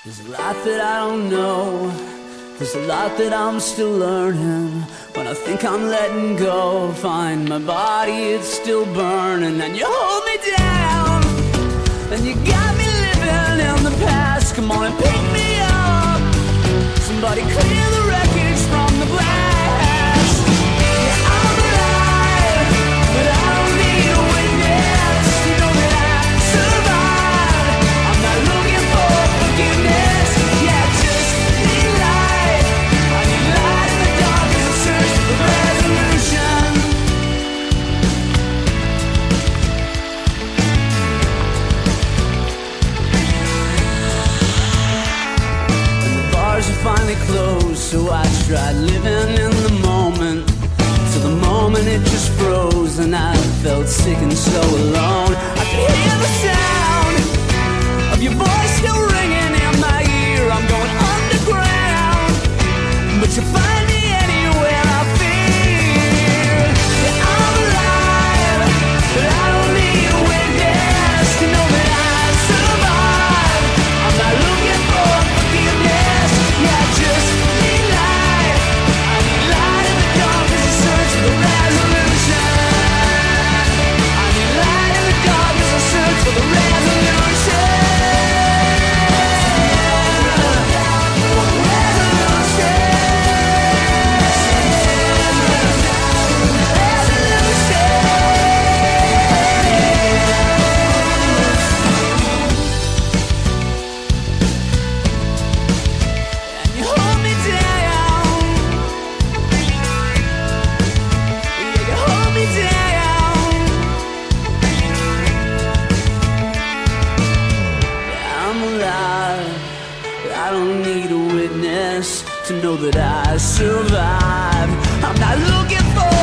There's a lot that I don't know. There's a lot that I'm still learning. When I think I'm letting go, find my body, it's still burning. And you hold me down, and you got me living in the past. Come on and pick me up. Somebody clear the wreckage from the blast. Yeah, I'm alive, but I don't need a witness to know that I survived. I'm not looking for forgiveness. Yeah, just need light. I need light in the dark as I search for resolution. And the bars are finally closed, so I tried living in the moment. Till the moment it just froze, and I felt sick and so alone. I could hear the sound of your voice still ringing in my ear. I'm going underground, but you find me anywhere I fear. Yeah, I'm alive, but I don't need a witness to know that I survived. I'm not looking for forgiveness. Yeah, I just need light. I need light in the dark as I search for resolution. I need light in the dark as I search for the resolution. And you hold me down. Yeah, you hold me down. Yeah, I'm alive, but I don't need a witness to know that I survived. I'm not looking for